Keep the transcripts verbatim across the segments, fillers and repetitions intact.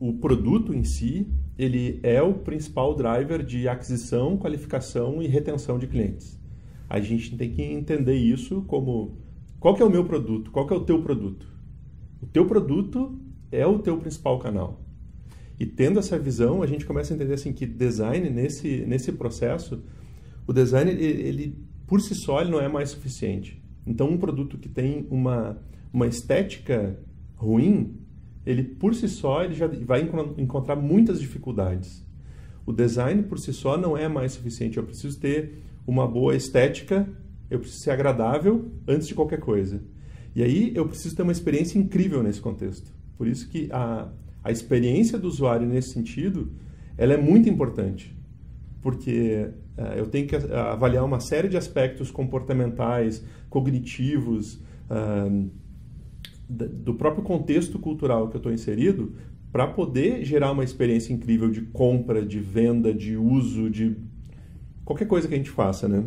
o produto em si, ele é o principal driver de aquisição, qualificação e retenção de clientes. A gente tem que entender isso como, qual que é o meu produto? Qual que é o teu produto? O teu produto é o teu principal canal. E tendo essa visão, a gente começa a entender assim, que design, nesse, nesse processo, o design, ele, ele, por si só, ele não é mais suficiente. Então, um produto que tem uma, uma estética ruim, ele, por si só, ele já vai encontrar muitas dificuldades. O design, por si só, não é mais suficiente. Eu preciso ter uma boa estética, eu preciso ser agradável antes de qualquer coisa. E aí, eu preciso ter uma experiência incrível nesse contexto. Por isso que a, a experiência do usuário, nesse sentido, ela é muito importante. Porque uh, eu tenho que avaliar uma série de aspectos comportamentais, cognitivos, uh, do próprio contexto cultural que eu estou inserido, para poder gerar uma experiência incrível de compra, de venda, de uso, de qualquer coisa que a gente faça, né?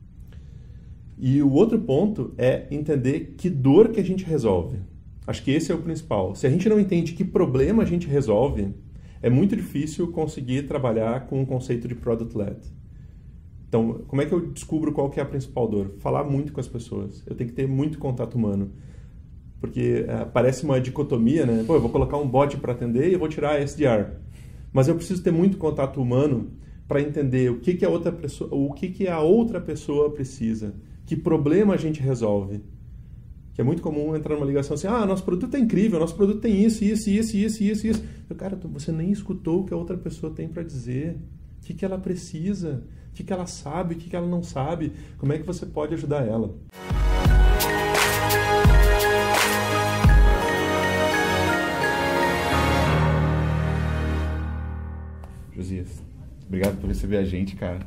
E o outro ponto é entender que dor que a gente resolve. Acho que esse é o principal. Se a gente não entende que problema a gente resolve, é muito difícil conseguir trabalhar com o conceito de product-led. Então, como é que eu descubro qual que é a principal dor? Falar muito com as pessoas. Eu tenho que ter muito contato humano. Porque é, parece uma dicotomia, né? Pô, eu vou colocar um bot para atender e eu vou tirar a S D R. Mas eu preciso ter muito contato humano para entender o que, que a outra pessoa, o que, que a outra pessoa precisa. Que problema a gente resolve. Que é muito comum entrar numa ligação assim, ah, nosso produto é incrível, nosso produto tem isso, isso, isso, isso, isso, isso. Eu, cara, você nem escutou o que a outra pessoa tem para dizer. O que, que ela precisa, o que, que ela sabe, o que, que ela não sabe. Como é que você pode ajudar ela? Josias, obrigado por receber a gente, cara.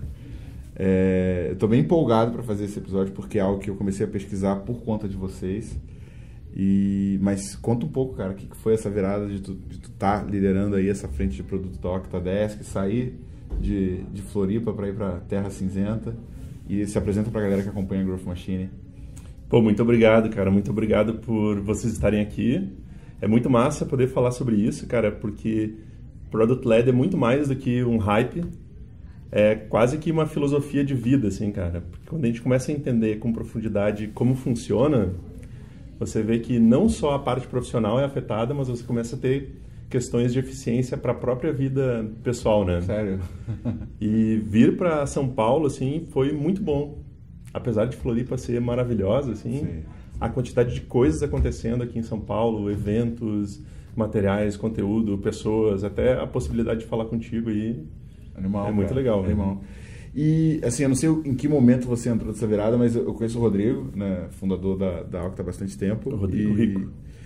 É, eu tô bem empolgado para fazer esse episódio porque é algo que eu comecei a pesquisar por conta de vocês. E, mas conta um pouco, cara, o que foi essa virada de tu estar tá liderando aí essa frente de produto da Octadesk, sair de, de Floripa para ir para Terra Cinzenta e se apresenta para a galera que acompanha a Growth Machine. Pô, muito obrigado, cara. Muito obrigado por vocês estarem aqui. É muito massa poder falar sobre isso, cara, porque Product-led é muito mais do que um hype. É quase que uma filosofia de vida, assim, cara. Porque quando a gente começa a entender com profundidade como funciona, você vê que não só a parte profissional é afetada, mas você começa a ter questões de eficiência para a própria vida pessoal, né? Sério? E vir para São Paulo, assim, foi muito bom. Apesar de Floripa ser maravilhosa, assim, sim, a quantidade de coisas acontecendo aqui em São Paulo, eventos, materiais, conteúdo, pessoas, até a possibilidade de falar contigo aí. Animal, é muito cara, legal. Animal. Né? E, assim, eu não sei em que momento você entrou nessa virada, mas eu conheço o Rodrigo, né, fundador da, da Octa há bastante tempo. O Rodrigo e, Rico.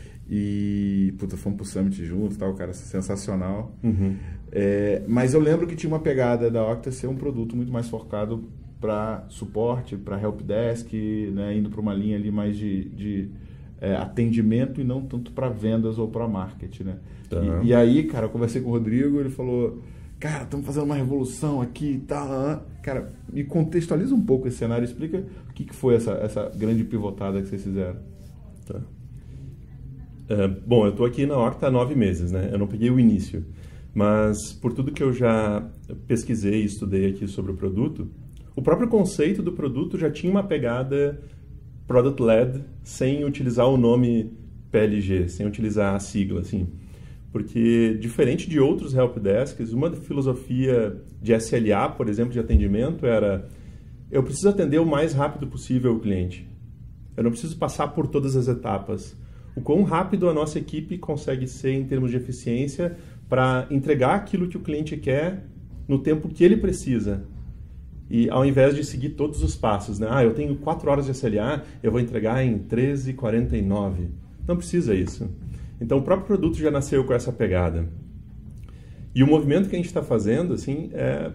E, puta, fomos pro Summit junto e tal, cara, sensacional. Uhum. É, mas eu lembro que tinha uma pegada da Octa ser um produto muito mais focado para suporte, para helpdesk, né, indo para uma linha ali mais de, de é, atendimento e não tanto para vendas ou para marketing, né? Tá. E, e aí, cara, eu conversei com o Rodrigo, ele falou... Cara, estamos fazendo uma revolução aqui e tal. Cara, me contextualiza um pouco esse cenário. Explica o que, que foi essa, essa grande pivotada que vocês fizeram. Tá. É, bom, eu estou aqui na Octa há nove meses, né? Eu não peguei o início. Mas, por tudo que eu já pesquisei e estudei aqui sobre o produto, o próprio conceito do produto já tinha uma pegada product-led, sem utilizar o nome P L G, sem utilizar a sigla, assim. Porque, diferente de outros helpdesks, uma filosofia de S L A, por exemplo, de atendimento, era eu preciso atender o mais rápido possível o cliente. Eu não preciso passar por todas as etapas. O quão rápido a nossa equipe consegue ser em termos de eficiência para entregar aquilo que o cliente quer no tempo que ele precisa. E ao invés de seguir todos os passos, né? Ah, eu tenho quatro horas de S L A, eu vou entregar em treze e quarenta e nove. Não precisa isso. Então, o próprio produto já nasceu com essa pegada. E o movimento que a gente está fazendo, assim, é,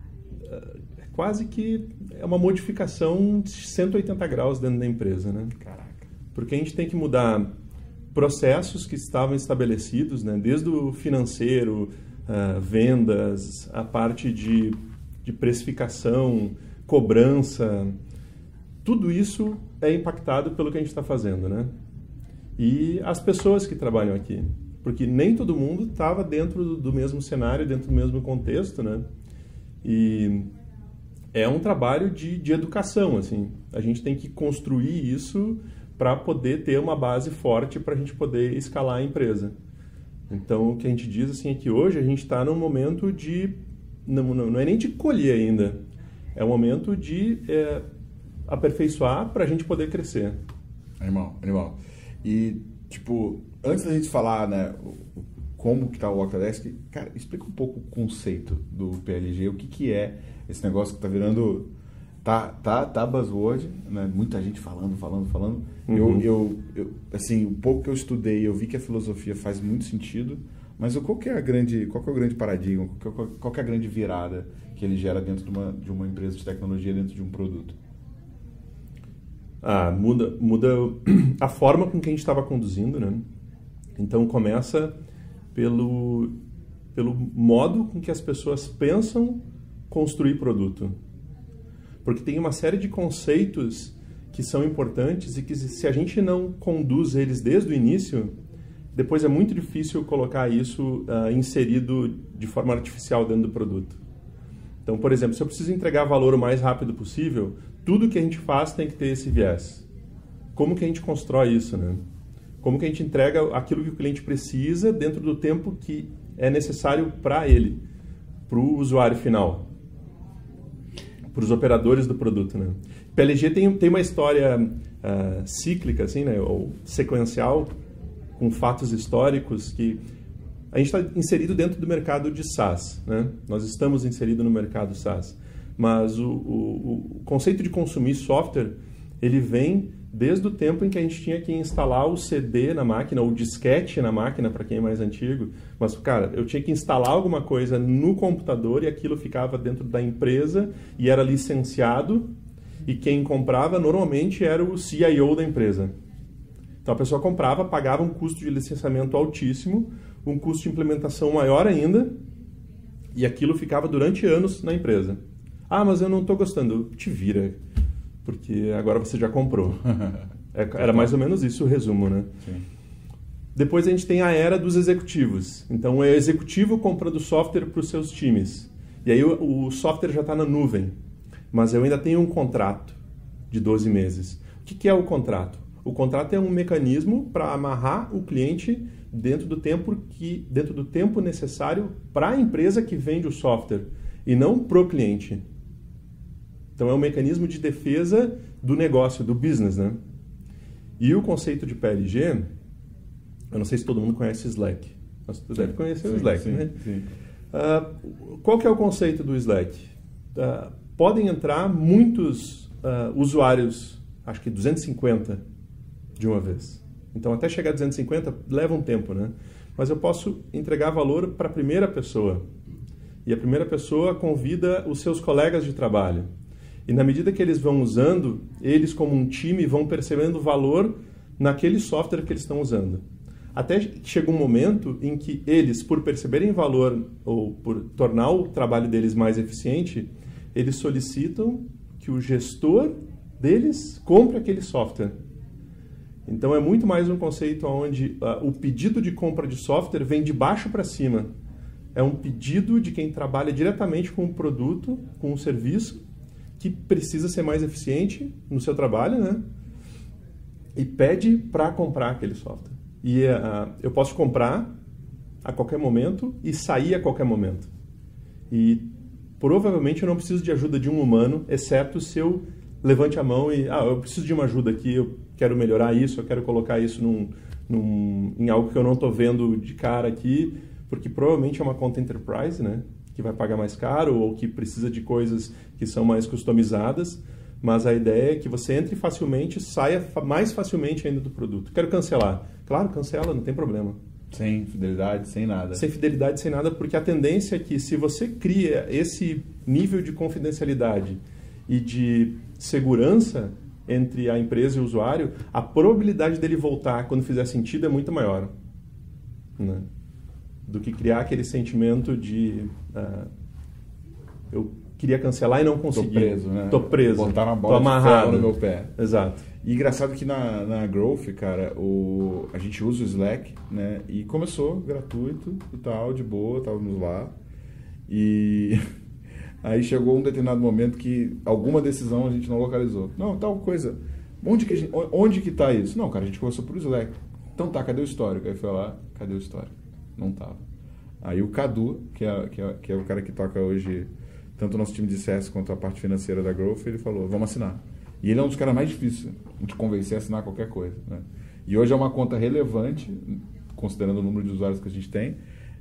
é quase que é uma modificação de cento e oitenta graus dentro da empresa, né? Caraca. Porque a gente tem que mudar processos que estavam estabelecidos, né? Desde o financeiro, uh, vendas, a parte de, de precificação, cobrança. Tudo isso é impactado pelo que a gente está fazendo, né? E as pessoas que trabalham aqui. porque nem todo mundo estava dentro do, do mesmo cenário, dentro do mesmo contexto, né? E é um trabalho de, de educação, assim. A gente tem que construir isso para poder ter uma base forte para a gente poder escalar a empresa. Então, o que a gente diz assim, é que hoje a gente está num momento de... Não, não, não é nem de colher ainda. É um momento de é, aperfeiçoar para a gente poder crescer. Animal, animal. E, tipo, antes da gente falar, né, como que tá o Octadesk, cara, explica um pouco o conceito do P L G, o que que é esse negócio que tá virando... Tá, tá, tá buzzword, né? Muita gente falando, falando, falando. Uhum. Eu, eu, eu, assim, o pouco que eu estudei, eu vi que a filosofia faz muito sentido, mas qual que é a grande, qual que é o grande paradigma, qual que é, qual que é a grande virada que ele gera dentro de uma, de uma empresa de tecnologia, dentro de um produto? Ah, muda, muda a forma com que a gente estava conduzindo, né? Então começa pelo, pelo modo com que as pessoas pensam construir produto. Porque tem uma série de conceitos que são importantes e que se a gente não conduz eles desde o início, depois é muito difícil colocar isso uh, inserido de forma artificial dentro do produto. Então, por exemplo, se eu preciso entregar valor o mais rápido possível, tudo que a gente faz tem que ter esse viés. Como que a gente constrói isso, né? Como que a gente entrega aquilo que o cliente precisa dentro do tempo que é necessário para ele, para o usuário final, para os operadores do produto, né? P L G tem, tem uma história uh, cíclica, assim, né? Ou sequencial, com fatos históricos que a gente está inserido dentro do mercado de SaaS, né? Nós estamos inseridos no mercado SaaS, mas o, o, o conceito de consumir software, ele vem desde o tempo em que a gente tinha que instalar o C D na máquina, ou o disquete na máquina, para quem é mais antigo. Mas, cara, eu tinha que instalar alguma coisa no computador e aquilo ficava dentro da empresa e era licenciado, e quem comprava normalmente era o C I O da empresa. Então a pessoa comprava, pagava um custo de licenciamento altíssimo, um custo de implementação maior ainda, e aquilo ficava durante anos na empresa. Ah, mas eu não estou gostando. Te vira, porque agora você já comprou. Era mais ou menos isso o resumo, né? Sim. Depois a gente tem a era dos executivos. Então, é o executivo comprando software para os seus times. E aí o, o software já está na nuvem, mas eu ainda tenho um contrato de doze meses. O que, que é o contrato? O contrato é um mecanismo para amarrar o cliente dentro do tempo, que, dentro do tempo necessário para a empresa que vende o software e não para o cliente. Então, é um mecanismo de defesa do negócio, do business, né? E o conceito de P L G, eu não sei se todo mundo conhece Slack. Mas tu deve conhecer sim, o Slack, sim, né? Sim. Uh, qual que é o conceito do Slack? Uh, podem entrar muitos uh, usuários, acho que duzentos e cinquenta de uma vez. Então, até chegar a duzentos e cinquenta leva um tempo, né? Mas eu posso entregar valor para a primeira pessoa. E a primeira pessoa convida os seus colegas de trabalho. E na medida que eles vão usando, eles como um time vão percebendo valor naquele software que eles estão usando. Até que chega um momento em que eles, por perceberem valor ou por tornar o trabalho deles mais eficiente, eles solicitam que o gestor deles compre aquele software. Então é muito mais um conceito onde uh, o pedido de compra de software vem de baixo para cima. É um pedido de quem trabalha diretamente com o produto, com o serviço, que precisa ser mais eficiente no seu trabalho, né? E pede para comprar aquele software. E uh, eu posso comprar a qualquer momento e sair a qualquer momento. E provavelmente eu não preciso de ajuda de um humano, exceto se eu levante a mão e, ah, eu preciso de uma ajuda aqui, eu quero melhorar isso, eu quero colocar isso num, num, em algo que eu não estou vendo de cara aqui, porque provavelmente é uma conta enterprise, né? Que vai pagar mais caro ou que precisa de coisas que são mais customizadas, mas a ideia é que você entre facilmente e saia mais facilmente ainda do produto. Quero cancelar. Claro, cancela, não tem problema. Sem fidelidade, sem nada. Sem fidelidade, sem nada, porque a tendência é que se você cria esse nível de confidencialidade e de segurança entre a empresa e o usuário, a probabilidade dele voltar quando fizer sentido é muito maior, né? Do que criar aquele sentimento de uh, eu queria cancelar e não consegui. Tô preso, né? Tô preso. Botar na Tô bola amarrado no meu pé. Exato. E engraçado que na, na Growth, cara, o, a gente usa o Slack, né? E começou gratuito e tal, de boa, estávamos lá. E aí chegou um determinado momento que alguma decisão a gente não localizou. Não, tal coisa. Onde que, a gente, onde que tá isso? Não, cara, a gente começou por Slack. Então tá, cadê o histórico? Aí foi lá, cadê o histórico? Não tava. Aí o Cadu, que é, que, é, que é o cara que toca hoje tanto o nosso time de C S quanto a parte financeira da Growth, ele falou, vamos assinar. E ele é um dos caras mais difíceis de convencer a assinar qualquer coisa, né? E hoje é uma conta relevante, considerando o número de usuários que a gente tem.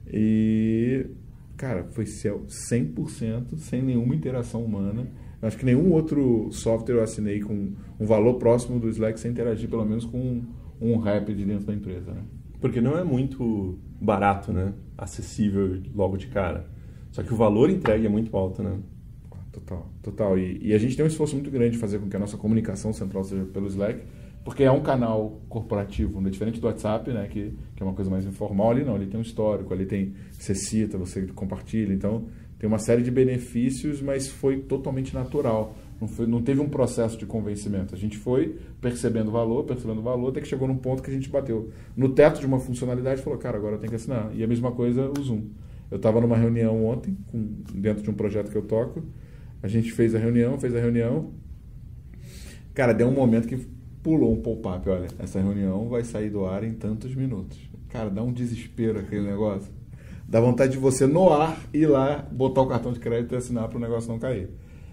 E, cara, foi cem por cento sem nenhuma interação humana. Eu acho que nenhum outro software eu assinei com um valor próximo do Slack sem interagir, pelo menos com um, um rap de dentro da empresa, né? Porque não é muito barato, né? Acessível logo de cara. Só que o valor entregue é muito alto, né? Total, total. E, e a gente tem um esforço muito grande de fazer com que a nossa comunicação central seja pelo Slack, porque é um canal corporativo, né? Diferente do WhatsApp, né? Que, que é uma coisa mais informal. Ali não, ali tem um histórico, ali tem, você cita, você compartilha. Então, tem uma série de benefícios, mas foi totalmente natural. Não, foi, não teve um processo de convencimento. A gente foi percebendo valor, percebendo valor, até que chegou num ponto que a gente bateu no teto de uma funcionalidade e falou, cara, agora eu tenho que assinar. E a mesma coisa o Zoom. Eu estava numa reunião ontem, com, dentro de um projeto que eu toco. A gente fez a reunião, fez a reunião. Cara, deu um momento que pulou um pop-up. Olha, essa reunião vai sair do ar em tantos minutos. Cara, dá um desespero aquele negócio. Dá vontade de você, no ar, ir lá, botar o cartão de crédito e assinar para o negócio não cair.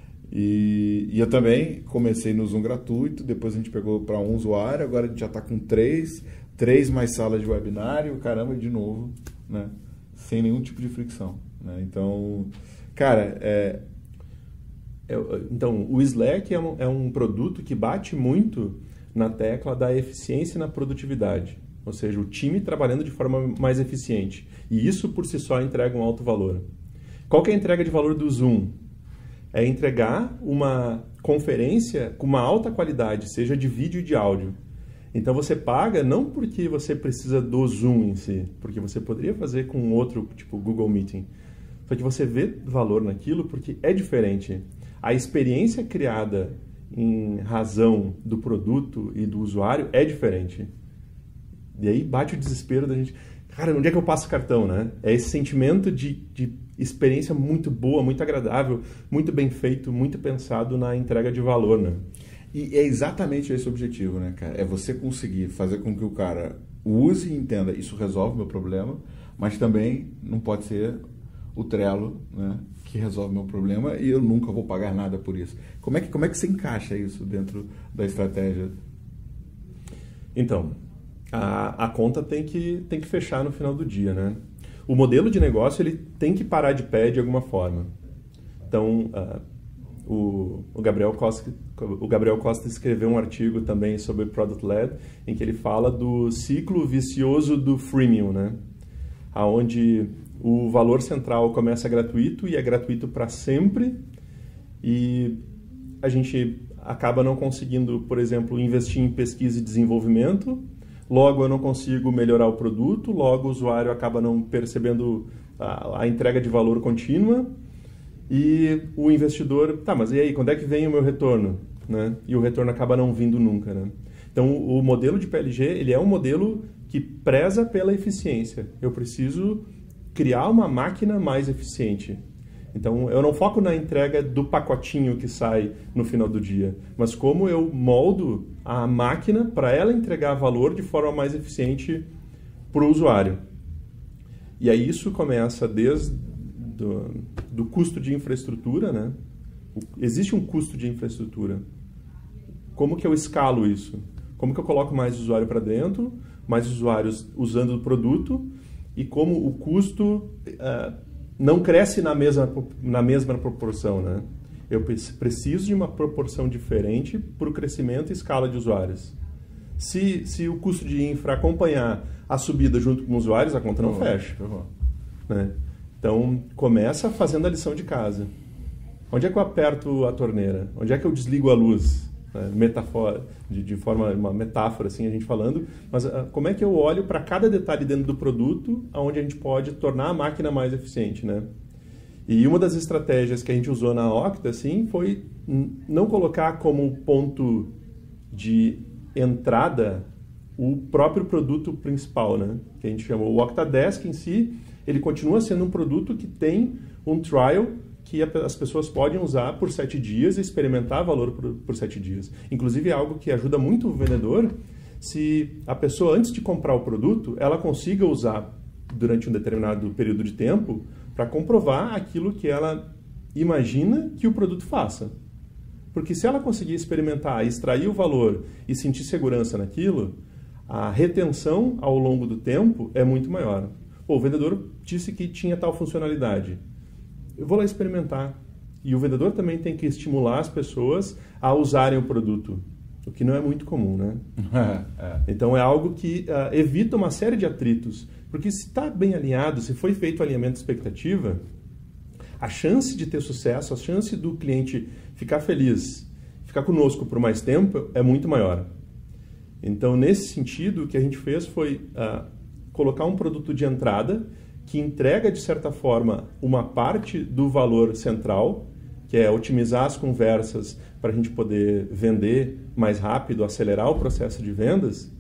E, e eu também comecei no Zoom gratuito, depois a gente pegou para um usuário, agora a gente já está com três, três mais salas de webinário, caramba, de novo, né? Sem nenhum tipo de fricção, né? Então, cara, é... é... Então, o Slack é um, é um produto que bate muito na tecla da eficiência e na produtividade. Ou seja, o time trabalhando de forma mais eficiente. E isso, por si só, entrega um alto valor. Qual que é a entrega de valor do Zoom? É entregar uma conferência com uma alta qualidade, seja de vídeo e de áudio. Então você paga não porque você precisa do Zoom em si, porque você poderia fazer com outro, tipo Google Meeting. Só que você vê valor naquilo porque é diferente. A experiência criada em razão do produto e do usuário é diferente. E aí bate o desespero da gente. Cara, onde é que eu passo o cartão, né? É esse sentimento de, de experiência muito boa, muito agradável, muito bem feito, muito pensado na entrega de valor, né? E é exatamente esse o objetivo, né, cara? É você conseguir fazer com que o cara use e entenda, isso resolve o meu problema, mas também não pode ser o Trello, né, que resolve o meu problema e eu nunca vou pagar nada por isso. Como é que, como é que você encaixa isso dentro da estratégia? Então, a, a conta tem que, tem que fechar no final do dia, né? O modelo de negócio ele tem que parar de pé de alguma forma. Então, uh, o, o, Gabriel Costa, o Gabriel Costa escreveu um artigo também sobre Product Led, em que ele fala do ciclo vicioso do freemium, né? Onde o valor central começa gratuito e é gratuito para sempre e a gente acaba não conseguindo, por exemplo, investir em pesquisa e desenvolvimento. Logo, eu não consigo melhorar o produto, logo o usuário acaba não percebendo a, a entrega de valor contínua e o investidor, tá, mas e aí, quando é que vem o meu retorno? Né? E o retorno acaba não vindo nunca, né? Então, o, o modelo de P L G, ele é um modelo que preza pela eficiência. Eu preciso criar uma máquina mais eficiente. Então, eu não foco na entrega do pacotinho que sai no final do dia, mas como eu moldo a máquina para ela entregar valor de forma mais eficiente para o usuário. E aí isso começa desde do, do custo de infraestrutura, né? O, existe um custo de infraestrutura. Como que eu escalo isso? Como que eu coloco mais usuário para dentro, mais usuários usando o produto e como o custo... Uh, não cresce na mesma, na mesma proporção, né? Eu preciso de uma proporção diferente para o crescimento e escala de usuários. Se, se o custo de infra acompanhar a subida junto com os usuários, a conta não uhum. fecha. Uhum. Né? Então, começa fazendo a lição de casa. Onde é que eu aperto a torneira? Onde é que eu desligo a luz? Né? Metafora, de, de forma, uma metáfora, assim, a gente falando. Mas uh, como é que eu olho para cada detalhe dentro do produto onde a gente pode tornar a máquina mais eficiente, né? E uma das estratégias que a gente usou na Okta, assim, foi não colocar como ponto de entrada o próprio produto principal, né? Que a gente chamou. O Oktadesk em si, ele continua sendo um produto que tem um trial que as pessoas podem usar por sete dias e experimentar valor por, por sete dias. Inclusive, é algo que ajuda muito o vendedor se a pessoa, antes de comprar o produto, ela consiga usar durante um determinado período de tempo para comprovar aquilo que ela imagina que o produto faça. Porque se ela conseguir experimentar, extrair o valor e sentir segurança naquilo, a retenção ao longo do tempo é muito maior. Pô, o vendedor disse que tinha tal funcionalidade. Eu vou lá experimentar. E o vendedor também tem que estimular as pessoas a usarem o produto, o que não é muito comum, né? é. Então é algo que uh, evita uma série de atritos. Porque se está bem alinhado, se foi feito o alinhamento de expectativa, a chance de ter sucesso, a chance do cliente ficar feliz, ficar conosco por mais tempo, é muito maior. Então, nesse sentido, o que a gente fez foi uh, colocar um produto de entrada que entrega, de certa forma, uma parte do valor central, que é otimizar as conversas para a gente poder vender mais rápido, acelerar o processo de vendas,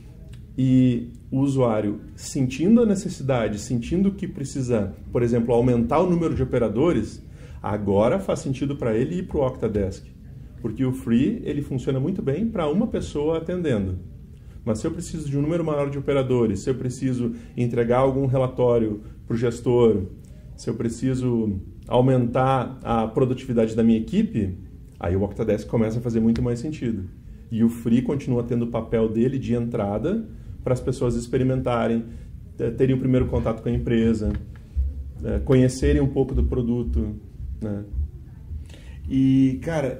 e o usuário sentindo a necessidade, sentindo que precisa, por exemplo, aumentar o número de operadores, agora faz sentido para ele ir para o Oktadesk. Porque o Free ele funciona muito bem para uma pessoa atendendo. Mas se eu preciso de um número maior de operadores, se eu preciso entregar algum relatório para o gestor, se eu preciso aumentar a produtividade da minha equipe, aí o Oktadesk começa a fazer muito mais sentido. E o Free continua tendo o papel dele de entrada para as pessoas experimentarem, terem o primeiro contato com a empresa, conhecerem um pouco do produto, né? E, cara,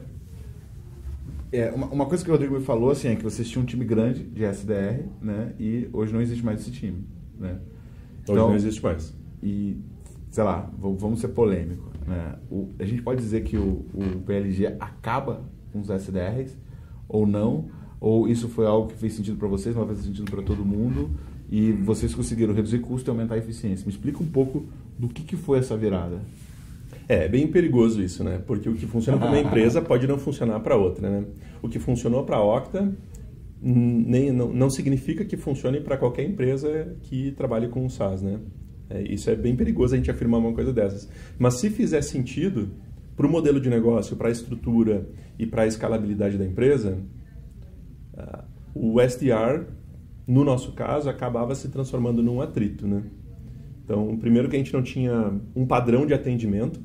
é, uma, uma coisa que o Rodrigo me falou assim, é que vocês tinham um time grande de S D R, né? E hoje não existe mais esse time, né? Então, hoje não existe mais. E, sei lá, vamos ser polêmico, né? O, a gente pode dizer que o, o P L G acaba com os S D Rs ou não? Ou isso foi algo que fez sentido para vocês, não fez sentido para todo mundo, e vocês conseguiram reduzir custo e aumentar a eficiência? Me explica um pouco do que, que foi essa virada. É, é bem perigoso isso, né? Porque o que funciona para uma empresa pode não funcionar para outra, né? O que funcionou para a Okta nem, não, não significa que funcione para qualquer empresa que trabalhe com o SaaS, né? É, isso é bem perigoso a gente afirmar uma coisa dessas. Mas se fizer sentido para o modelo de negócio, para a estrutura e para a escalabilidade da empresa, uh, o S D R, no nosso caso, acabava se transformando num atrito, né? Então, primeiro que a gente não tinha um padrão de atendimento,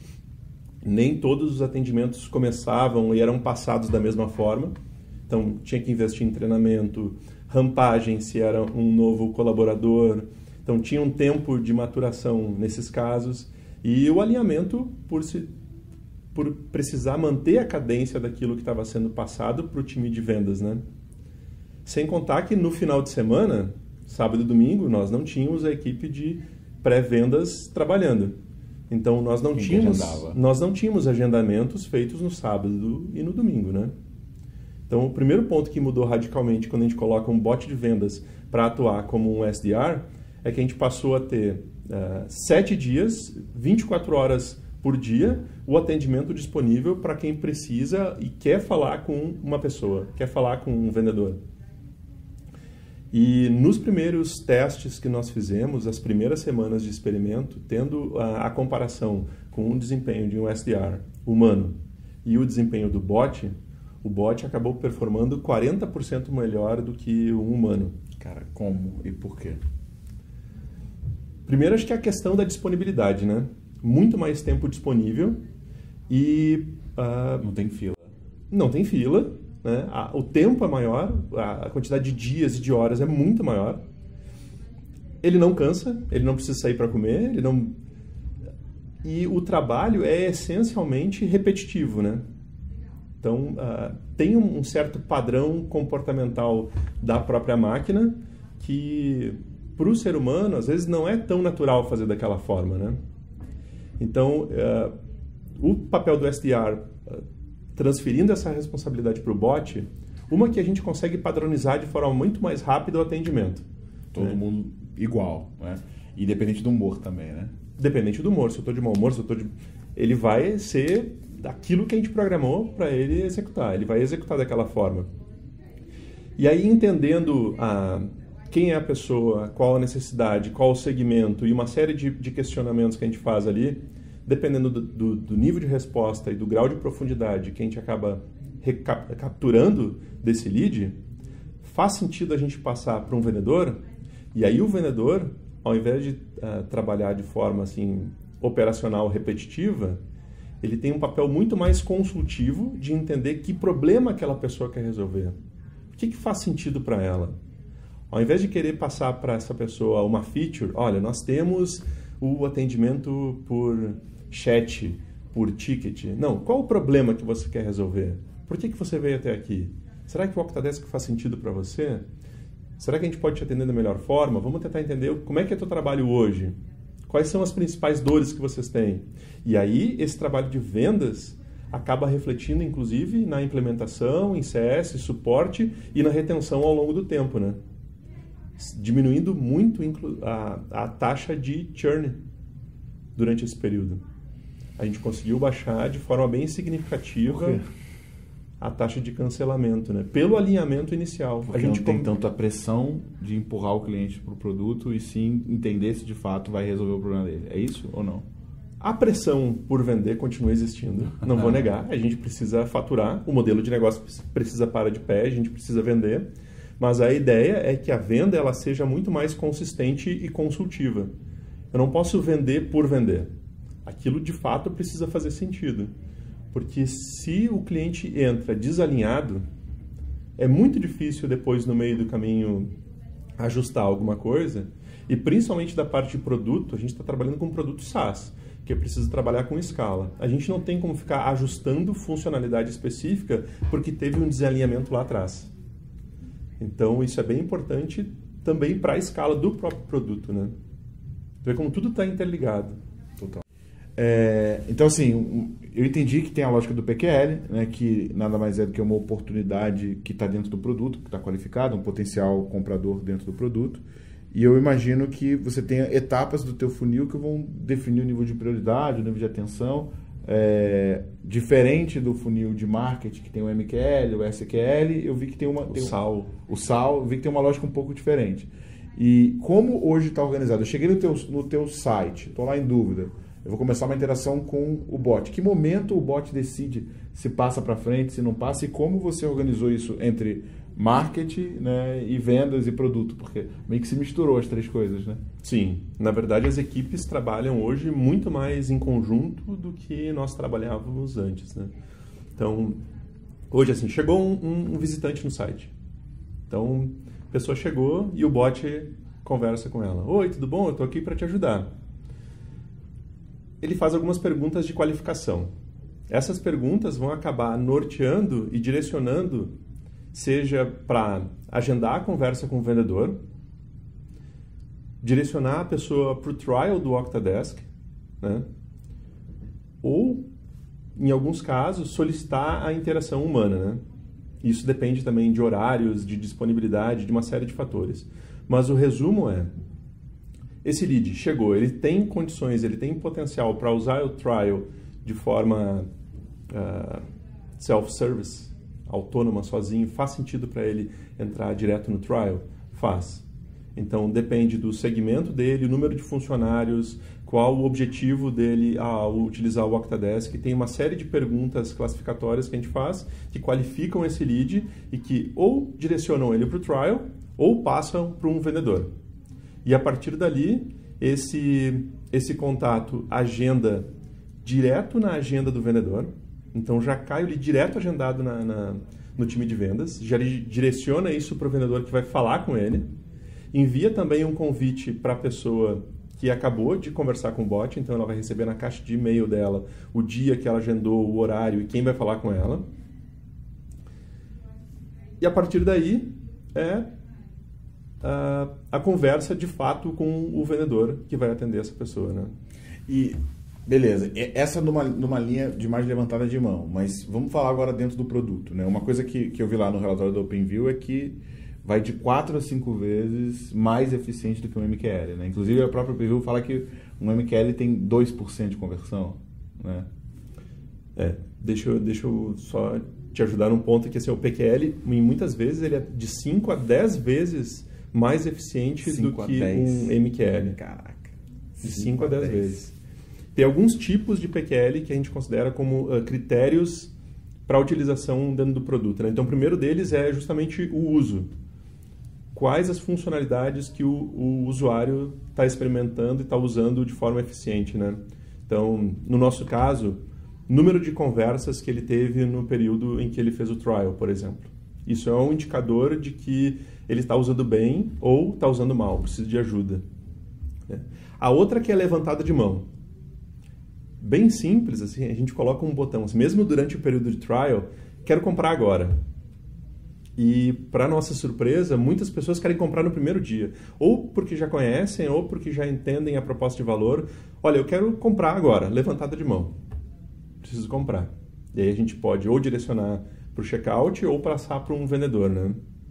nem todos os atendimentos começavam e eram passados da mesma forma. Então, tinha que investir em treinamento, rampagem se era um novo colaborador. Então, tinha um tempo de maturação nesses casos. E o alinhamento por, se, por precisar manter a cadência daquilo que estava sendo passado para o time de vendas, né? Sem contar que no final de semana, sábado e domingo, nós não tínhamos a equipe de pré-vendas trabalhando. Então, nós não, tínhamos, nós não tínhamos agendamentos feitos no sábado e no domingo, né? Então, o primeiro ponto que mudou radicalmente quando a gente coloca um bot de vendas para atuar como um S D R é que a gente passou a ter uh, sete dias, vinte e quatro horas por dia, o atendimento disponível para quem precisa e quer falar com uma pessoa, quer falar com um vendedor. E nos primeiros testes que nós fizemos, as primeiras semanas de experimento, tendo a, a comparação com o desempenho de um S D R humano e o desempenho do bot, o bot acabou performando quarenta por cento melhor do que o humano. Cara, como e por quê? Primeiro, acho que é a questão da disponibilidade, né? Muito mais tempo disponível e... Uh, não tem fila. Não tem fila. Né? O tempo é maior, a quantidade de dias e de horas é muito maior. Ele não cansa, ele não precisa sair para comer, ele não... E o trabalho é essencialmente repetitivo, né? Então, uh, tem um certo padrão comportamental da própria máquina que, para o ser humano, às vezes não é tão natural fazer daquela forma, né? Então, uh, o papel do S D R... Uh, transferindo essa responsabilidade para o bot, uma que a gente consegue padronizar de forma muito mais rápida o atendimento. Todo né? mundo igual, né? Independente do humor também, né? dependente do humor. Se eu estou de mau humor, se eu estou de... ele vai ser aquilo que a gente programou para ele executar. Ele vai executar daquela forma. E aí, entendendo a, quem é a pessoa, qual a necessidade, qual o segmento e uma série de, de questionamentos que a gente faz ali, dependendo do, do, do nível de resposta e do grau de profundidade que a gente acaba recap- capturando desse lead, faz sentido a gente passar para um vendedor, e aí o vendedor, ao invés de uh, trabalhar de forma assim, operacional repetitiva, ele tem um papel muito mais consultivo de entender que problema aquela pessoa quer resolver. O que, que faz sentido para ela? Ao invés de querer passar para essa pessoa uma feature, olha, nós temos o atendimento por chat, por ticket. Não, qual o problema que você quer resolver? Por que, que você veio até aqui? Será que o Octadesk faz sentido para você? Será que a gente pode te atender da melhor forma? Vamos tentar entender como é que é o teu trabalho hoje. Quais são as principais dores que vocês têm? E aí, esse trabalho de vendas acaba refletindo, inclusive, na implementação, em C S, suporte e na retenção ao longo do tempo, né? Diminuindo muito a, a taxa de churn durante esse período. A gente conseguiu baixar de forma bem significativa a taxa de cancelamento, né? Pelo alinhamento inicial. Porque a gente não tem com... tanto a pressão de empurrar o cliente para o produto e sim entender se de fato vai resolver o problema dele. É isso ou não? A pressão por vender continua existindo, não vou negar. A gente precisa faturar, o modelo de negócio precisa parar de pé, a gente precisa vender. Mas a ideia é que a venda ela seja muito mais consistente e consultiva. Eu não posso vender por vender. Aquilo de fato precisa fazer sentido. Porque se o cliente entra desalinhado, é muito difícil depois no meio do caminho ajustar alguma coisa. E principalmente da parte de produto, a gente está trabalhando com um produto SaaS, que precisa trabalhar com escala. A gente não tem como ficar ajustando funcionalidade específica porque teve um desalinhamento lá atrás. Então, isso é bem importante também para a escala do próprio produto, né? Ver como tudo está interligado. Total. É, então, assim, eu entendi que tem a lógica do P Q L, né, que nada mais é do que uma oportunidade que está dentro do produto, que está qualificado, um potencial comprador dentro do produto. E eu imagino que você tenha etapas do teu funil que vão definir o nível de prioridade, o nível de atenção, é, diferente do funil de marketing, que tem o M Q L, o S Q L, eu vi que tem uma... O tem S A L. O S A L, eu vi que tem uma lógica um pouco diferente. E como hoje está organizado? Eu cheguei no teu, no teu site, estou lá em dúvida, eu vou começar uma interação com o bot. Que momento o bot decide se passa para frente, se não passa, e como você organizou isso entre marketing, né, e vendas e produto? Porque meio que se misturou as três coisas, né? Sim. Na verdade, as equipes trabalham hoje muito mais em conjunto do que nós trabalhávamos antes, né? Então, hoje, assim, chegou um, um, um visitante no site. Então, a pessoa chegou e o bot conversa com ela. Oi, tudo bom? Eu estou aqui para te ajudar. Ele faz algumas perguntas de qualificação. Essas perguntas vão acabar norteando e direcionando, seja para agendar a conversa com o vendedor, direcionar a pessoa para o trial do Octadesk, né? Ou, em alguns casos, solicitar a interação humana, né? Isso depende também de horários, de disponibilidade, de uma série de fatores. Mas o resumo é, esse lead chegou, ele tem condições, ele tem potencial para usar o trial de forma uh, self-service, autônoma, sozinho, faz sentido para ele entrar direto no trial? Faz. Então, depende do segmento dele, o número de funcionários, qual o objetivo dele ao utilizar o Octadesk. Tem uma série de perguntas classificatórias que a gente faz que qualificam esse lead e que ou direcionam ele para o trial ou passam para um vendedor. E a partir dali, esse, esse contato agenda direto na agenda do vendedor. Então, já cai ali direto agendado na, na, no time de vendas, já direciona isso para o vendedor que vai falar com ele, envia também um convite para a pessoa que acabou de conversar com o bot, então ela vai receber na caixa de e-mail dela o dia que ela agendou, o horário e quem vai falar com ela. E a partir daí é a, a conversa de fato com o vendedor que vai atender essa pessoa, né? E beleza, essa numa, numa linha de mais levantada de mão, mas vamos falar agora dentro do produto, né? Uma coisa que, que eu vi lá no relatório do OpenView é que vai de quatro a cinco vezes mais eficiente do que o M Q L, né? Inclusive, a própria OpenView fala que um M Q L tem dois por cento de conversão, né? É, deixa eu, deixa eu só te ajudar num ponto que assim, o P Q L, muitas vezes, ele é de cinco a dez vezes mais eficiente do que um M Q L. Caraca. De cinco a dez vezes. Tem alguns tipos de P Q L que a gente considera como uh, critérios para a utilização dentro do produto, né? Então, o primeiro deles é justamente o uso. Quais as funcionalidades que o, o usuário está experimentando e está usando de forma eficiente, né? Então, no nosso caso, número de conversas que ele teve no período em que ele fez o trial, por exemplo. Isso é um indicador de que ele está usando bem ou está usando mal, precisa de ajuda. Né? A outra que é levantada de mão. Bem simples, assim, a gente coloca um botão, assim, mesmo durante o período de trial, quero comprar agora. E, para nossa surpresa, muitas pessoas querem comprar no primeiro dia. Ou porque já conhecem, ou porque já entendem a proposta de valor. Olha, eu quero comprar agora, levantada de mão. Preciso comprar. E aí a gente pode ou direcionar para o checkout ou passar para um vendedor, né?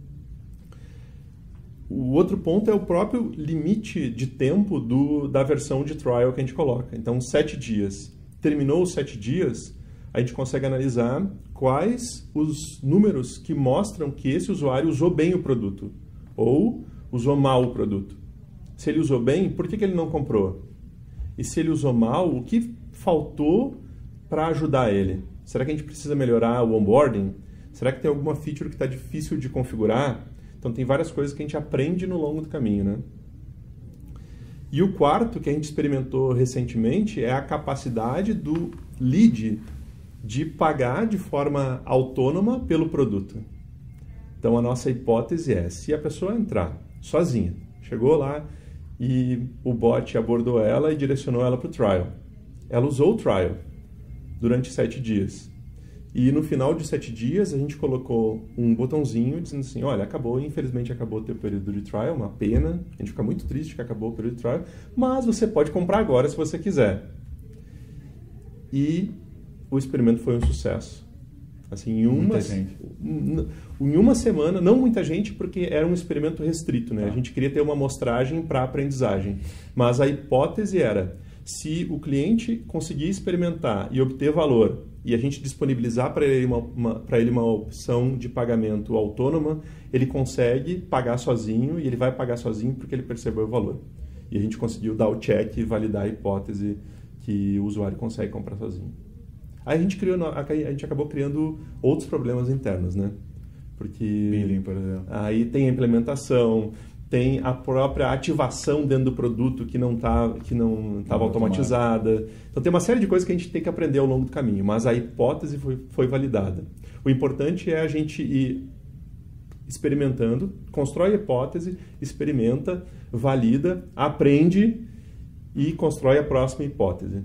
O outro ponto é o próprio limite de tempo do, da versão de trial que a gente coloca. Então, sete dias. Terminou os sete dias, a gente consegue analisar quais os números que mostram que esse usuário usou bem o produto ou usou mal o produto. Se ele usou bem, por que, que ele não comprou? E se ele usou mal, o que faltou para ajudar ele? Será que a gente precisa melhorar o onboarding? Será que tem alguma feature que está difícil de configurar? Então, tem várias coisas que a gente aprende no longo do caminho, né? E o quarto que a gente experimentou recentemente é a capacidade do lead de pagar de forma autônoma pelo produto. Então, a nossa hipótese é, se a pessoa entrar sozinha, chegou lá e o bot abordou ela e direcionou ela para o trial. Ela usou o trial durante sete dias. E no final de sete dias, a gente colocou um botãozinho dizendo assim, olha, acabou, infelizmente acabou o teu período de trial, uma pena, a gente fica muito triste que acabou o período de trial, mas você pode comprar agora se você quiser. E o experimento foi um sucesso. Assim, em uma, muita gente. Em uma semana, não muita gente, porque era um experimento restrito, né? Ah. A gente queria ter uma amostragem para aprendizagem. Mas a hipótese era, se o cliente conseguir experimentar e obter valor, e a gente disponibilizar para ele uma, uma, para ele uma opção de pagamento autônoma, ele consegue pagar sozinho, e ele vai pagar sozinho porque ele percebeu o valor. E a gente conseguiu dar o check e validar a hipótese que o usuário consegue comprar sozinho. Aí a gente, criou, a gente acabou criando outros problemas internos, né? Porque Billing, por exemplo. Aí tem a implementação, tem a própria ativação dentro do produto que não tá, que não estava automatizada. Então tem uma série de coisas que a gente tem que aprender ao longo do caminho, mas a hipótese foi, foi validada. O importante é a gente ir experimentando, constrói a hipótese, experimenta, valida, aprende e constrói a próxima hipótese.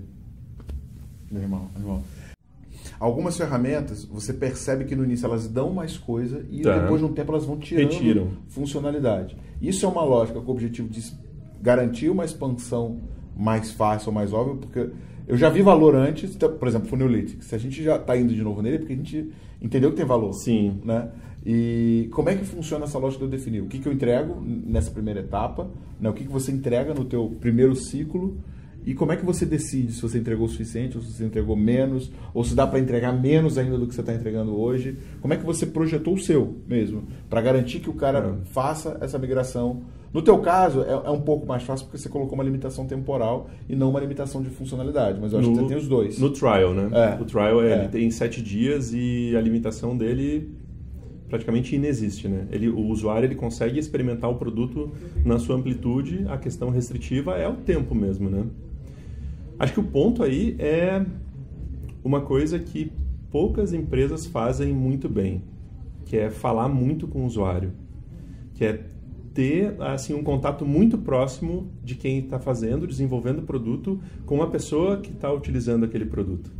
Meu irmão, meu irmão. Algumas ferramentas, você percebe que no início elas dão mais coisa e tá. depois de um tempo elas vão tirando Retiram. funcionalidade. Isso é uma lógica com o objetivo de garantir uma expansão mais fácil ou mais óbvia, porque eu já vi valor antes, por exemplo, Funnelytics. Se a gente já está indo de novo nele, é porque a gente entendeu que tem valor. Sim. Né? E como é que funciona essa lógica de eu definir? O que, que eu entrego nessa primeira etapa? Né? O que, que você entrega no teu primeiro ciclo? E como é que você decide se você entregou o suficiente, ou se você entregou menos, ou se dá para entregar menos ainda do que você está entregando hoje? Como é que você projetou o seu mesmo, para garantir que o cara é. faça essa migração? No teu caso, é, é um pouco mais fácil porque você colocou uma limitação temporal e não uma limitação de funcionalidade, mas eu acho no, que você tem os dois. No trial, né? É. O trial é, é. ele tem sete dias e a limitação dele praticamente inexiste, né? Ele, o usuário ele consegue experimentar o produto na sua amplitude, a questão restritiva é o tempo mesmo, né? Acho que o ponto aí é uma coisa que poucas empresas fazem muito bem, que é falar muito com o usuário, que é ter assim, um contato muito próximo de quem está fazendo, desenvolvendo o produto, com a pessoa que está utilizando aquele produto.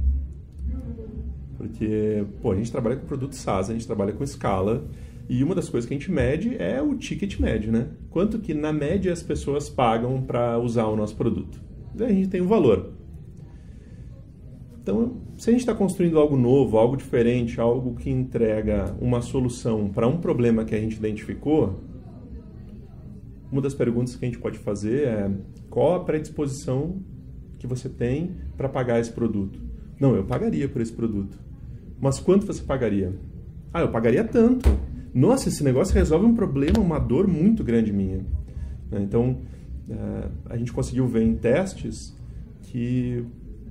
Porque pô, a gente trabalha com produto SaaS, a gente trabalha com escala, e uma das coisas que a gente mede é o ticket médio, né? Quanto que, na média, as pessoas pagam para usar o nosso produto. Daí a gente tem um valor. Então, se a gente está construindo algo novo, algo diferente, algo que entrega uma solução para um problema que a gente identificou, uma das perguntas que a gente pode fazer é qual a predisposição que você tem para pagar esse produto? Não, eu pagaria por esse produto. Mas quanto você pagaria? Ah, eu pagaria tanto. Nossa, esse negócio resolve um problema, uma dor muito grande minha. Então, a gente conseguiu ver em testes que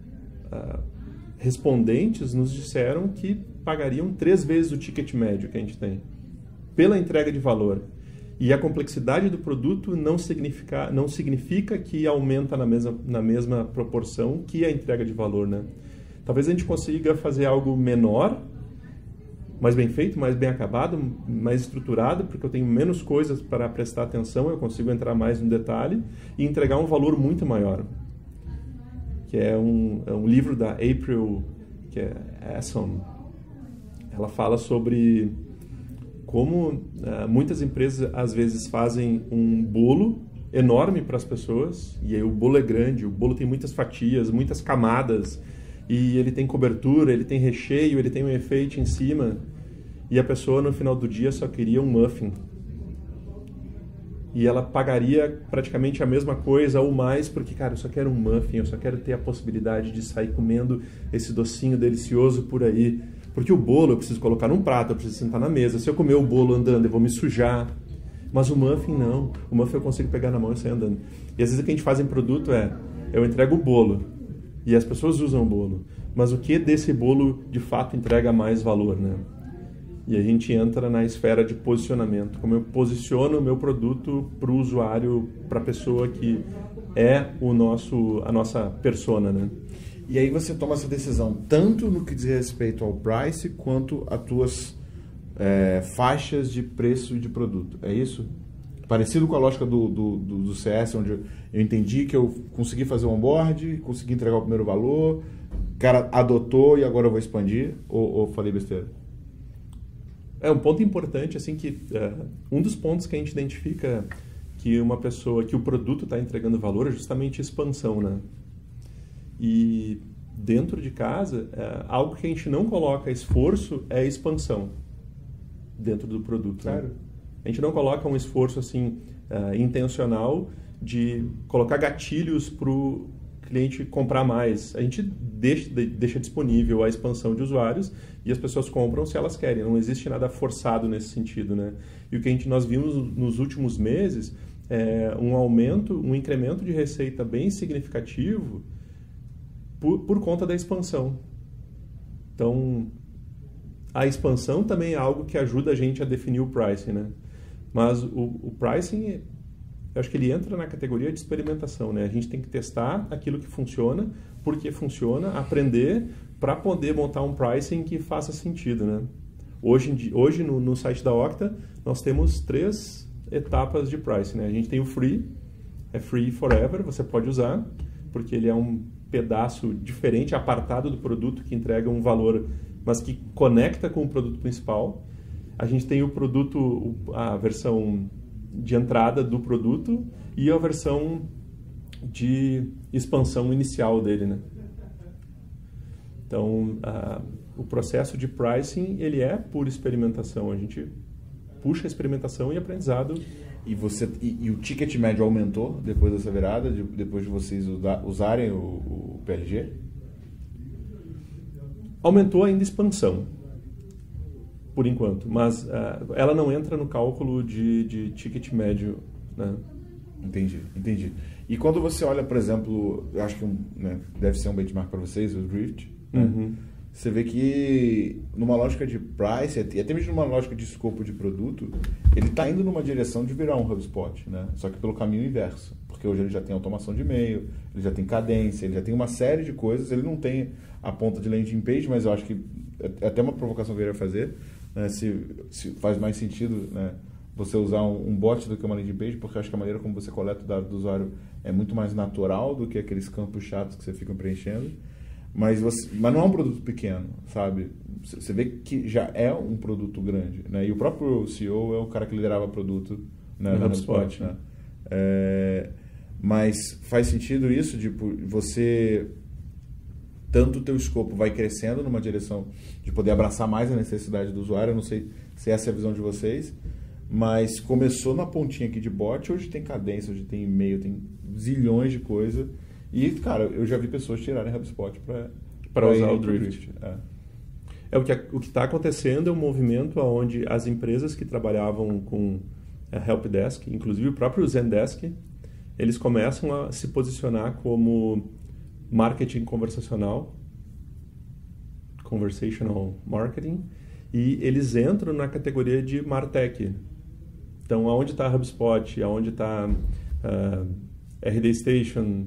respondentes nos disseram que pagariam três vezes o ticket médio que a gente tem pela entrega de valor. E a complexidade do produto não significa, não significa que aumenta na mesma, na mesma proporção que a entrega de valor, né? Talvez a gente consiga fazer algo menor, mais bem feito, mais bem acabado, mais estruturado, porque eu tenho menos coisas para prestar atenção, eu consigo entrar mais no detalhe e entregar um valor muito maior. Que é um, é um livro da April, que é Asson. Ela fala sobre como uh, muitas empresas às vezes fazem um bolo enorme para as pessoas, e aí o bolo é grande, o bolo tem muitas fatias, muitas camadas, e ele tem cobertura, ele tem recheio, ele tem um efeito em cima, e a pessoa no final do dia só queria um muffin. E ela pagaria praticamente a mesma coisa ou mais, porque, cara, eu só quero um muffin, eu só quero ter a possibilidade de sair comendo esse docinho delicioso por aí. Porque o bolo eu preciso colocar num prato, eu preciso sentar na mesa. Se eu comer o bolo andando, eu vou me sujar. Mas o muffin não. O muffin eu consigo pegar na mão e sair andando. E às vezes o que a gente faz em produto é, eu entrego o bolo e as pessoas usam o bolo. Mas o que desse bolo de fato entrega mais valor, né? E a gente entra na esfera de posicionamento. Como eu posiciono o meu produto para o usuário, para a pessoa que é o nosso, a nossa persona, né? E aí você toma essa decisão tanto no que diz respeito ao price quanto às tuas é, faixas de preço de produto. É isso? Parecido com a lógica do, do, do, do C S, onde eu entendi que eu consegui fazer o onboard, consegui entregar o primeiro valor, o cara adotou e agora eu vou expandir, ou, ou falei besteira? É um ponto importante, assim, que uh, um dos pontos que a gente identifica que uma pessoa, que o produto está entregando valor é justamente expansão, né? E dentro de casa, uh, algo que a gente não coloca esforço é expansão dentro do produto. Claro. Né? A gente não coloca um esforço, assim, uh, intencional de colocar gatilhos para o cliente comprar mais. A gente deixa, deixa disponível a expansão de usuários e as pessoas compram se elas querem. Não existe nada forçado nesse sentido, né? E o que a gente, nós vimos nos últimos meses é um aumento, um incremento de receita bem significativo por, por conta da expansão. Então, a expansão também é algo que ajuda a gente a definir o pricing, né? Mas o, o pricing, eu acho que ele entra na categoria de experimentação, né? A gente tem que testar aquilo que funciona, porque funciona, aprender para poder montar um pricing que faça sentido, né? Hoje, hoje no, no site da Okta, nós temos três etapas de pricing, né? A gente tem o free, é free forever, você pode usar, porque ele é um pedaço diferente, apartado do produto, que entrega um valor, mas que conecta com o produto principal. A gente tem o produto, a versão de entrada do produto e a versão de expansão inicial dele, né? Então, a, o processo de pricing, ele é por experimentação. A gente puxa a experimentação e aprendizado. E, você, e, e o ticket médio aumentou depois dessa virada, de, depois de vocês usa, usarem o, o P L G? Aumentou ainda a expansão, por enquanto, mas uh, ela não entra no cálculo de, de ticket médio, né? Entendi, entendi. E quando você olha, por exemplo, eu acho que um, né, deve ser um benchmark para vocês, o Drift, né? Uhum. Você vê que numa lógica de price, e até mesmo numa lógica de escopo de produto, ele está indo numa direção de virar um HubSpot, né? Só que pelo caminho inverso, porque hoje ele já tem automação de e-mail, ele já tem cadência, ele já tem uma série de coisas, ele não tem a ponta de landing page, mas eu acho que é até uma provocação que eu iria fazer, né? se, se faz mais sentido, né, você usar um, um bot do que uma landing page, porque eu acho que a maneira como você coleta o dado do usuário é muito mais natural do que aqueles campos chatos que você fica preenchendo. Mas, você, mas não é um produto pequeno, sabe? Você vê que já é um produto grande, né? E o próprio C E O é o cara que liderava o produto, né, no HubSpot, né? É, mas faz sentido isso, tipo, você... Tanto o teu escopo vai crescendo numa direção de poder abraçar mais a necessidade do usuário, eu não sei se essa é a visão de vocês, Mas começou na pontinha aqui de bot, hoje tem cadência, hoje tem e-mail, tem zilhões de coisas. E, cara, eu já vi pessoas tirarem HubSpot para para usar o Drift. Drift. É. É, o que o está acontecendo é um movimento onde as empresas que trabalhavam com a Helpdesk, inclusive o próprio Zendesk, eles começam a se posicionar como marketing conversacional, conversational marketing, e eles entram na categoria de MarTech. Então, aonde está a HubSpot, aonde está uh, R D Station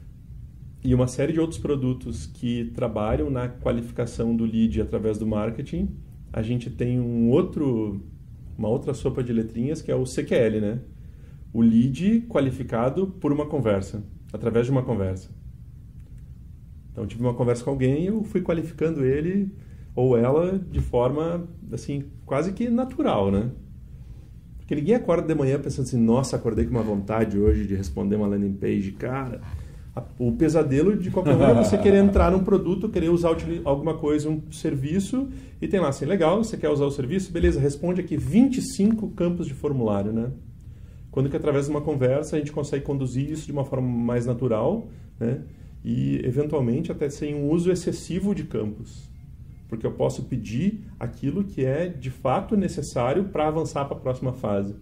e uma série de outros produtos que trabalham na qualificação do lead através do marketing, a gente tem um outro, uma outra sopa de letrinhas que é o C Q L, né? O lead qualificado por uma conversa, através de uma conversa. Então, eu tive uma conversa com alguém e eu fui qualificando ele ou ela de forma, assim, quase que natural, né? Porque ninguém acorda de manhã pensando assim, nossa, acordei com uma vontade hoje de responder uma landing page. Cara, a, o pesadelo de qualquer um é você querer entrar num produto, querer usar alguma coisa, um serviço, e tem lá assim, legal, você quer usar o serviço? Beleza, responde aqui vinte e cinco campos de formulário, né? Quando que através de uma conversa a gente consegue conduzir isso de uma forma mais natural, né? E eventualmente até sem um uso excessivo de campos. Porque eu posso pedir aquilo que é de fato necessário para avançar para a próxima fase.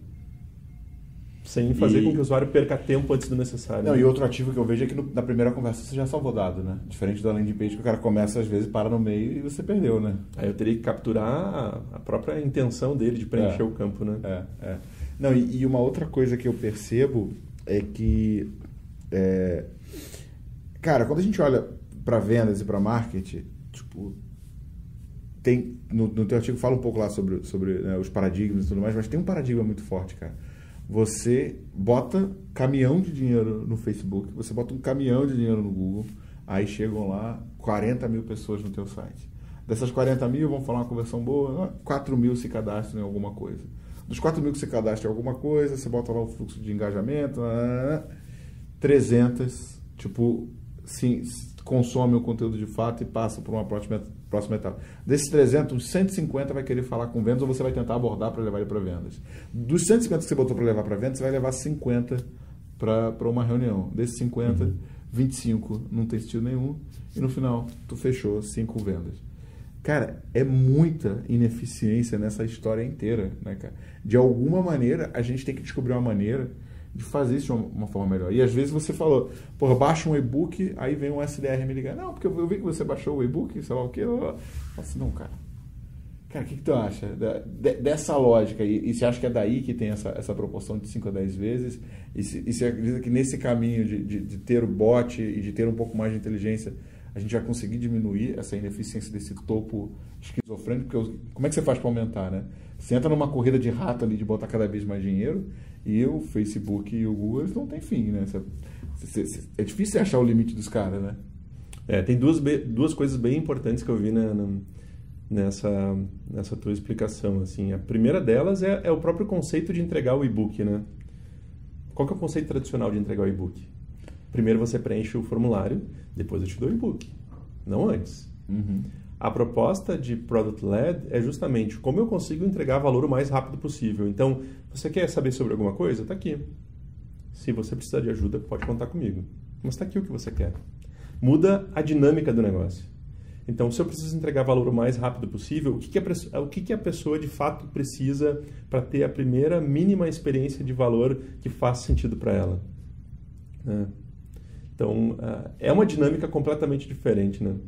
Sem fazer e... com que o usuário perca tempo antes do necessário. Não, né? E outro ativo que eu vejo é que no, na primeira conversa você já salvou dado, né? Diferente da landing page que o cara começa, às vezes, para no meio e você perdeu, né? Aí eu teria que capturar a, a própria intenção dele de preencher é, o campo, né? É, é. Não, e, e uma outra coisa que eu percebo é que... É, cara, quando a gente olha para vendas e para marketing, tipo... Tem, no, no teu artigo fala um pouco lá sobre, sobre né, os paradigmas e tudo mais, mas tem um paradigma muito forte, cara. Você bota caminhão de dinheiro no Facebook, você bota um caminhão de dinheiro no Google, aí chegam lá quarenta mil pessoas no teu site. Dessas quarenta mil, vão falar uma conversão boa, quatro mil se cadastram em alguma coisa. Dos quatro mil que se cadastram em alguma coisa, você bota lá o fluxo de engajamento, trezentas, tipo, sim, consome o conteúdo de fato e passa por uma próxima, próxima etapa. Desses trezentos, uns cento e cinquenta vai querer falar com vendas ou você vai tentar abordar para levar ele para vendas. Dos cento e cinquenta que você botou para levar para vendas, você vai levar cinquenta para uma reunião. Desses cinquenta, uhum. vinte e cinco não tem sentido nenhum e no final tu fechou cinco vendas. Cara, é muita ineficiência nessa história inteira, né, cara? De alguma maneira, a gente tem que descobrir uma maneira de fazer isso de uma, uma forma melhor. E às vezes você falou, porra, baixa um e-book, aí vem um S D R me ligar. Não, porque eu vi que você baixou o e-book, sei lá o quê. Eu falo assim, não, cara. Cara, o que, que tu acha da, de, dessa lógica? E, e você acha que é daí que tem essa, essa proporção de cinco a dez vezes? E, se, e você acredita que nesse caminho de, de, de ter o bot e de ter um pouco mais de inteligência, a gente vai conseguir diminuir essa ineficiência desse topo esquizofrênico? Porque como é que você faz para aumentar, né? Você entra numa corrida de rato ali de botar cada vez mais dinheiro e o Facebook e o Google, eles não têm fim, né? Você, você, você, é difícil achar o limite dos caras, né? É, tem duas, duas coisas bem importantes que eu vi na, na, nessa, nessa tua explicação, assim. A primeira delas é, é o próprio conceito de entregar o e-book, né? Qual que é o conceito tradicional de entregar o e-book? Primeiro você preenche o formulário, depois eu te dou o e-book, não antes. Uhum. A proposta de Product Led é justamente como eu consigo entregar valor o mais rápido possível. Então, você quer saber sobre alguma coisa? Está aqui. Se você precisar de ajuda, pode contar comigo. Mas está aqui o que você quer. Muda a dinâmica do negócio. Então, se eu preciso entregar valor o mais rápido possível, o que, que, a, o que, que a pessoa de fato precisa para ter a primeira mínima experiência de valor que faça sentido para ela? Né? Então, é uma dinâmica completamente diferente, né?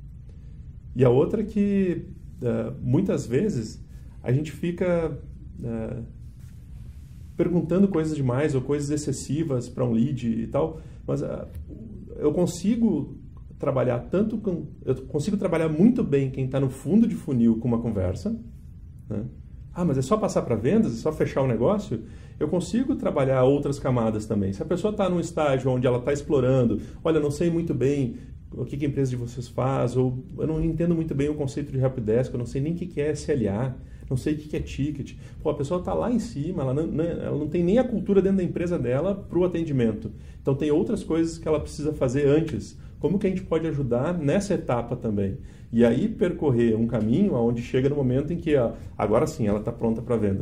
E a outra é que, uh, muitas vezes, a gente fica uh, perguntando coisas demais ou coisas excessivas para um lead e tal, mas uh, eu consigo trabalhar tanto com... Eu consigo trabalhar muito bem quem está no fundo de funil com uma conversa, né? Ah, mas é só passar para vendas? É só fechar o negócio? Eu consigo trabalhar outras camadas também. Se a pessoa está num estágio onde ela está explorando, olha, não sei muito bem o que, que a empresa de vocês faz, ou eu não entendo muito bem o conceito de Helpdesk, eu não sei nem o que, que é S L A, não sei o que, que é ticket. Pô, a pessoa está lá em cima, ela não, ela não tem nem a cultura dentro da empresa dela para o atendimento. Então tem outras coisas que ela precisa fazer antes. Como que a gente pode ajudar nessa etapa também? E aí percorrer um caminho onde chega no momento em que, ó, agora sim, ela está pronta para vendas.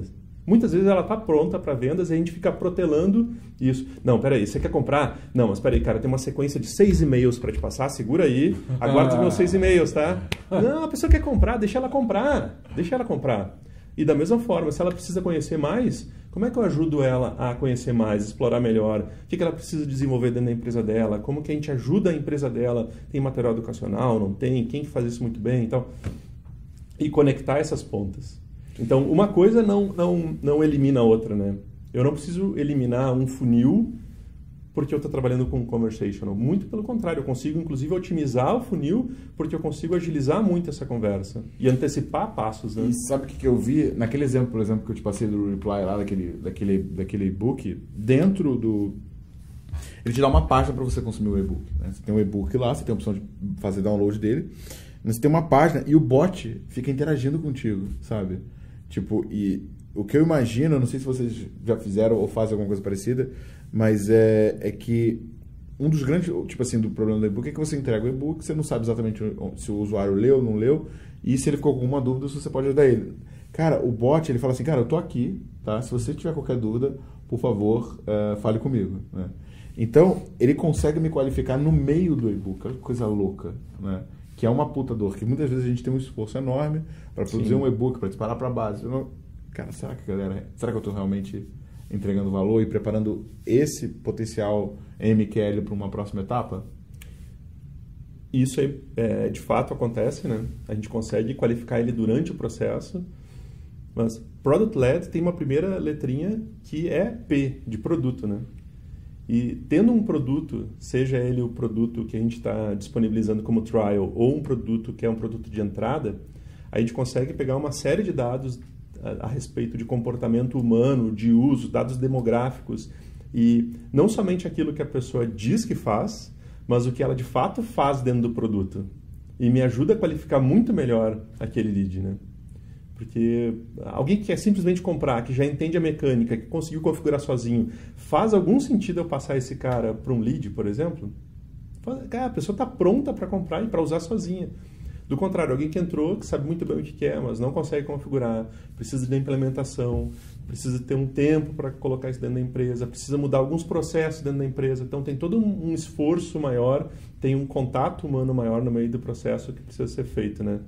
Muitas vezes ela está pronta para vendas e a gente fica protelando isso. Não, peraí, você quer comprar? Não, mas peraí, cara, tem uma sequência de seis e-mails para te passar, segura aí, aguarda os meus seis e-mails, tá? Não, a pessoa quer comprar, deixa ela comprar, deixa ela comprar. E da mesma forma, se ela precisa conhecer mais, como é que eu ajudo ela a conhecer mais, explorar melhor? O que ela precisa desenvolver dentro da empresa dela? Como que a gente ajuda a empresa dela? Tem material educacional? Não tem? Quem faz isso muito bem? Então, e conectar essas pontas. Então, uma coisa não, não, não elimina a outra, né? Eu não preciso eliminar um funil porque eu estou trabalhando com conversational. Muito pelo contrário, eu consigo, inclusive, otimizar o funil porque eu consigo agilizar muito essa conversa e antecipar passos, né? E sabe o que, que eu vi? Naquele exemplo, por exemplo, que eu te passei do Reply lá, daquele, daquele, daquele e-book, dentro do... Ele te dá uma página para você consumir o e-book, né? Você tem um e-book lá, você tem a opção de fazer download dele, mas você tem uma página e o bot fica interagindo contigo, sabe? Tipo, e o que eu imagino, não sei se vocês já fizeram ou fazem alguma coisa parecida, mas é, é que um dos grandes, tipo assim, do problema do e-book é que você entrega o e-book, você não sabe exatamente se o usuário leu ou não leu, e se ele ficou com alguma dúvida, você pode ajudar ele. Cara, o bot, ele fala assim, cara, eu tô aqui, tá? Se você tiver qualquer dúvida, por favor, uh, fale comigo, né? Então, ele consegue me qualificar no meio do e-book, olha que coisa louca, né? Que é uma puta dor, que muitas vezes a gente tem um esforço enorme para produzir Sim. um e-book, para disparar para a base. Não... Cara, será que, galera, será que eu estou realmente entregando valor e preparando esse potencial M Q L para uma próxima etapa? Isso aí, é, de fato acontece, né? A gente consegue qualificar ele durante o processo, mas Product-Led tem uma primeira letrinha que é P, de produto, né? E tendo um produto, seja ele o produto que a gente está disponibilizando como trial ou um produto que é um produto de entrada, a gente consegue pegar uma série de dados a, a respeito de comportamento humano, de uso, dados demográficos, e não somente aquilo que a pessoa diz que faz, mas o que ela de fato faz dentro do produto. E me ajuda a qualificar muito melhor aquele lead, né? Porque alguém que quer simplesmente comprar, que já entende a mecânica, que conseguiu configurar sozinho, faz algum sentido eu passar esse cara para um lead, por exemplo? Cara, a pessoa está pronta para comprar e para usar sozinha. Do contrário, alguém que entrou, que sabe muito bem o que quer, mas não consegue configurar, precisa de implementação, precisa ter um tempo para colocar isso dentro da empresa, precisa mudar alguns processos dentro da empresa. Então tem todo um, um esforço maior, tem um contato humano maior no meio do processo que precisa ser feito, né?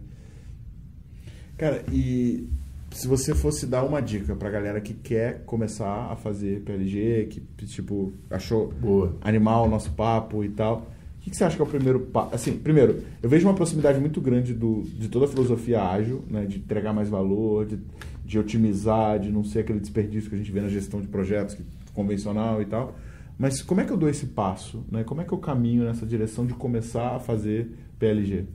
Cara, e se você fosse dar uma dica pra galera que quer começar a fazer P L G, que, tipo, achou Boa. animal o nosso papo e tal, o que, que você acha que é o primeiro passo? Assim, primeiro, eu vejo uma proximidade muito grande do, de toda a filosofia ágil, né, de entregar mais valor, de, de otimizar, de não ser aquele desperdício que a gente vê na gestão de projetos que, convencional e tal. Mas como é que eu dou esse passo? Né? Como é que eu caminho nessa direção de começar a fazer P L G?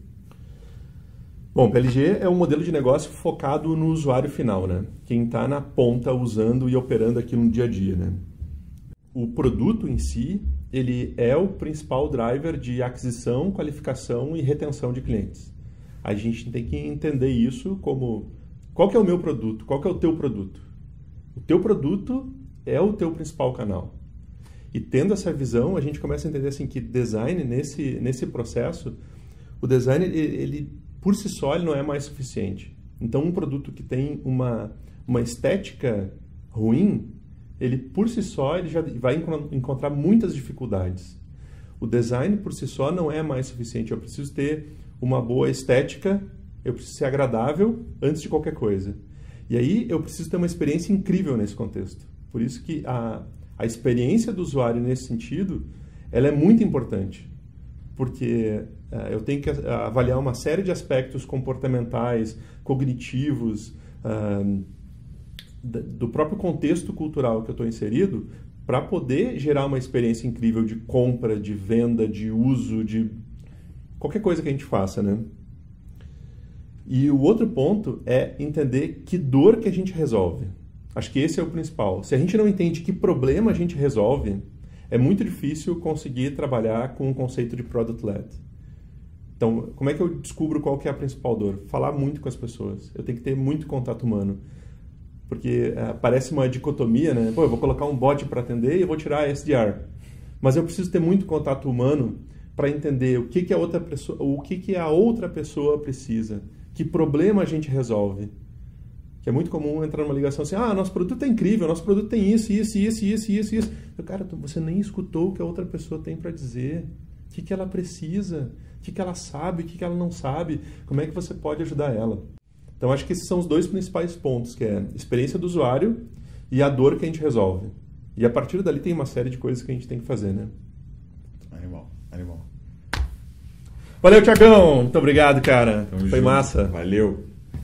Bom, P L G é um modelo de negócio focado no usuário final, né? Quem está na ponta usando e operando aquilo no dia a dia, né? O produto em si, ele é o principal driver de aquisição, qualificação e retenção de clientes. A gente tem que entender isso como qual que é o meu produto, qual que é o teu produto. O teu produto é o teu principal canal. E tendo essa visão, a gente começa a entender assim que design nesse nesse processo, o design ele, ele por si só, ele não é mais suficiente. Então, um produto que tem uma, uma estética ruim, ele por si só ele já vai encontrar muitas dificuldades. O design por si só não é mais suficiente. Eu preciso ter uma boa estética, eu preciso ser agradável antes de qualquer coisa. E aí eu preciso ter uma experiência incrível nesse contexto. Por isso que a, a experiência do usuário nesse sentido, ela é muito importante. Porque uh, eu tenho que avaliar uma série de aspectos comportamentais, cognitivos, uh, do próprio contexto cultural que eu estou inserido, para poder gerar uma experiência incrível de compra, de venda, de uso, de qualquer coisa que a gente faça, né? E o outro ponto é entender que dor que a gente resolve. Acho que esse é o principal. Se a gente não entende que problema a gente resolve, é muito difícil conseguir trabalhar com o conceito de Product-Led. Então, como é que eu descubro qual que é a principal dor? Falar muito com as pessoas. Eu tenho que ter muito contato humano. Porque é, parece uma dicotomia, né? Pô, eu vou colocar um bot para atender e eu vou tirar a S D R. Mas eu preciso ter muito contato humano para entender o que que a outra pessoa, o que que a outra pessoa precisa, que problema a gente resolve. Que é muito comum entrar numa ligação assim, ah, nosso produto é incrível, nosso produto tem isso, isso, isso, isso, isso, isso. Eu, cara, você nem escutou o que a outra pessoa tem para dizer. O que, que ela precisa, o que, que ela sabe, o que, que ela não sabe, como é que você pode ajudar ela. Então, acho que esses são os dois principais pontos, que é a experiência do usuário e a dor que a gente resolve. E a partir dali tem uma série de coisas que a gente tem que fazer, né? Animal, animal. Valeu, Thiagão! Muito obrigado, cara. Tamo Foi junto. massa. Valeu.